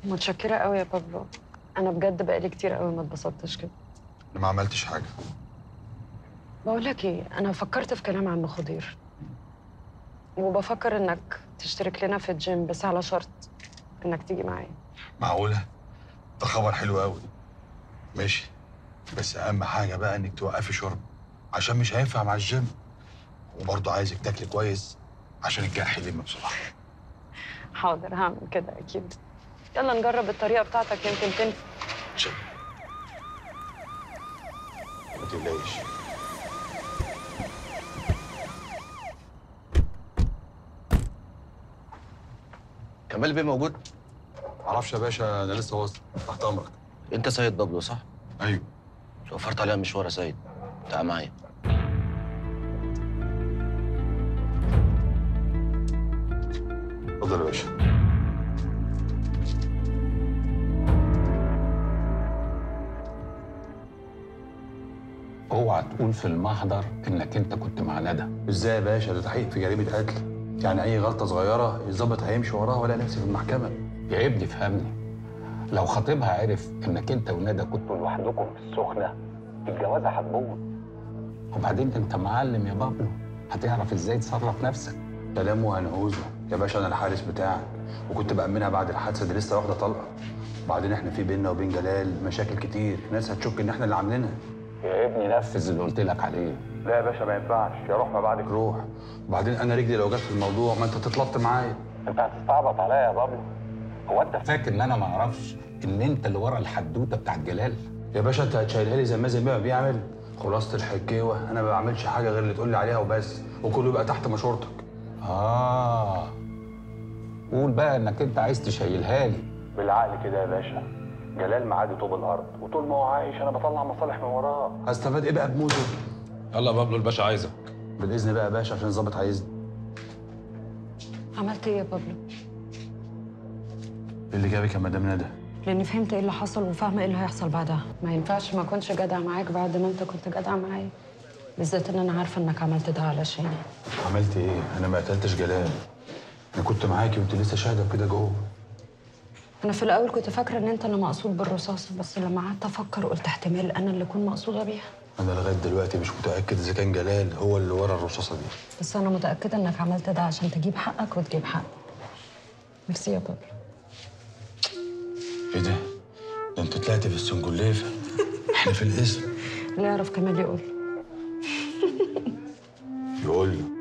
متشكرة قوي يا بابلو. أنا بجد بقالي كتير قوي ما اتبسطتش كده. انا ما عملتش حاجه. بقول لك إيه، أنا فكرت في كلام عم خضير وبفكر إنك تشترك لنا في الجيم، بس على شرط إنك تيجي معايا. معقوله؟ ده خبر حلو قوي. ماشي، بس اهم حاجه بقى انك توقفي شرب عشان مش هينفع مع الجيم، وبرضه عايزك تاكلي كويس عشان الجرح يلم بسرعه. حاضر، هعمل كده أكيد. يلا نجرب الطريقة بتاعتك يمكن تنفع. عشان ما تقلقيش. كمال بيه موجود؟ معرفش يا باشا، انا لسه واصل. تحت امرك. انت سيد بابلو صح؟ ايوه. وفرت عليها مشوار يا سيد. تعال معايا. اتفضل يا باشا. اوعى تقول في المحضر انك انت كنت مع ندى. ازاي يا باشا؟ ده تحقيق في جريمه قتل، يعني اي غلطه صغيره الظابط هيمشي وراها ولا نفسي في المحكمه. يا ابني فهمني، لو خطيبها عرف انك انت وندى كنتوا لوحدكم في السخنه الجوازه هتبوظ. وبعدين انت معلم يا بابلو، هتعرف ازاي تصرف نفسك. كلامه هنعوزه يا باشا، انا الحارس بتاعك وكنت بامنها بعد الحادثه دي، لسه واخده طلقه. وبعدين احنا في بيننا وبين جلال مشاكل كتير، ناس هتشك ان احنا اللي عاملينها. يا ابني نفذ اللي قلت لك عليه. لا يا باشا ما ينفعش، يا روح ما بعدك روح. وبعدين انا رجلي لو جت في الموضوع ما انت تتلط معايا. انت هتستعبط عليا يا بابلو. هو انت فاكر ان انا ما اعرفش ان انت اللي ورا الحدوته بتاعت جلال؟ يا باشا انت هتشيلها لي زي ما زي ما بيعمل. خلاصه الحكاوه انا ما بعملش حاجه غير اللي تقول لي عليها وبس، وكله يبقى تحت مشورتك. قول بقى انك انت عايز تشيلها لي. بالعقل كده يا باشا، جلال معادي طوب الارض، وطول ما هو عايش انا بطلع مصالح من وراه. هستفاد ايه بقى بموته؟ يلا يا بابلو، الباشا عايزك. بالاذن بقى يا باشا عشان الظابط عايزني. عملت إيه يا بابلو؟ ايه اللي جابك يا مدام ندى؟ لأني فهمت إيه اللي حصل وفاهمة إيه اللي هيحصل بعدها. ما ينفعش ما أكونش جدع معاك بعد ما أنت كنت جدع معايا، بالذات إن أنا عارفة إنك عملت ده علشاني. عملت ايه؟ انا ما قتلتش جلال، انا كنت معاكي وانت لسه شاهده كده جوه. أنا في الأول كنت فاكرة إن أنت اللي مقصود بالرصاصة، بس لما قعدت أفكر قلت احتمال أنا اللي أكون مقصودة بيها. انا لغايه دلوقتي مش متاكد اذا كان جلال هو اللي ورا الرصاصه دي. بس أنا متأكدة إنك عملت ده عشان تجيب حقك وتجيب حقي. ميرسي يا بابلو. ايه ده؟ ده انت طلعت في السنجليفه. احنا في الاسم. اللي يعرف كمال يقول. يقول له